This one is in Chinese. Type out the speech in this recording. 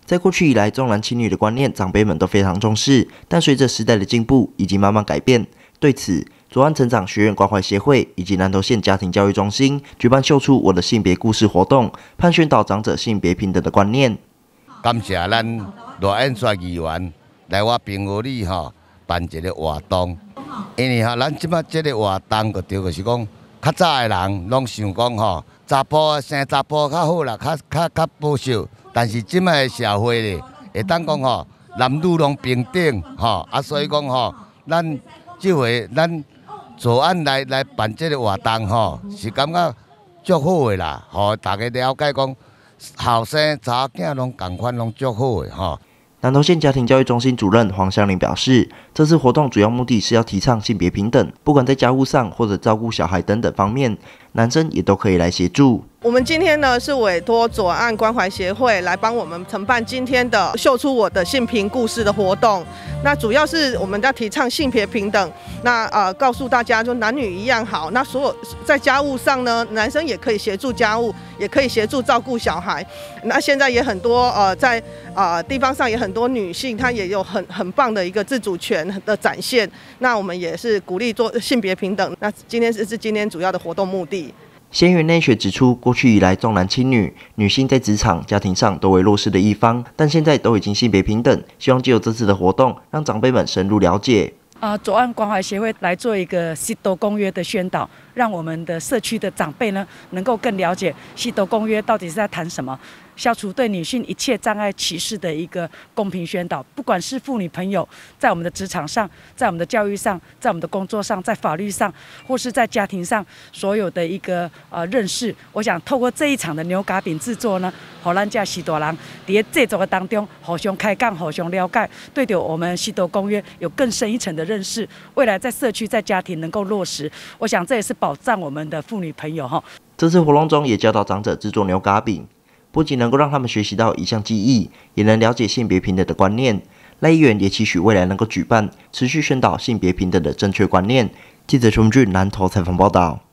在过去以来，重男轻女的观念，长辈们都非常重视。但随着时代的进步，已经慢慢改变。对此，左岸成长学院关怀协会以及南投县家庭教育中心举办“秀出我的性别故事”活动，盼宣导长者性别平等的观念。 感谢咱罗恩帅议员来我平和里办一个活动，因为咱即摆这个活动就是讲，较早的人拢想讲查甫生查甫较好啦，较保守。但是即摆的社会咧，会当讲男女拢平等所以讲咱即回咱左岸来办这个活动是感觉足好的啦，大家了解讲后生查囝拢同款拢足好的南投县家庭教育中心主任黄香玲表示，这次活动主要目的是要提倡性别平等，不管在家务上或者照顾小孩等等方面，男生也都可以来协助。 我们今天呢是委托左岸关怀协会来帮我们承办今天的秀出我的性平故事的活动。那主要是我们要提倡性别平等，那告诉大家就男女一样好。那所有在家务上呢，男生也可以协助家务，也可以协助照顾小孩。那现在也很多在地方上也很多女性，她也有很棒的一个自主权的展现。那我们也是鼓励做性别平等。那今天是今天主要的活动目的。 先元内学指出，过去以来重男轻女，女性在职场、家庭上都为弱势的一方，但现在都已经性别平等。希望藉由这次的活动，让长辈们深入了解。 左岸关怀协会来做一个西斗公约的宣导，让我们的社区的长辈呢，能够更了解西斗公约到底是在谈什么，消除对女性一切障碍歧视的一个公平宣导。不管是妇女朋友在我们的职场上，在我们的教育上，在我们的工作上，在法律上，或是在家庭上，所有的一个认识，我想透过这一场的牛轧饼制作呢，让咱这西斗人在制作的当中互相开讲，互相了解，对着我们西斗公约有更深一层的认识，未来在社区、在家庭能够落实，我想这也是保障我们的妇女朋友这次活动中也教导长者制作牛轧饼，不仅能够让他们学习到一项技艺，也能了解性别平等的观念。赖议员也期许未来能够举办持续宣导性别平等的正确观念。记者邱文俊南投采访报道。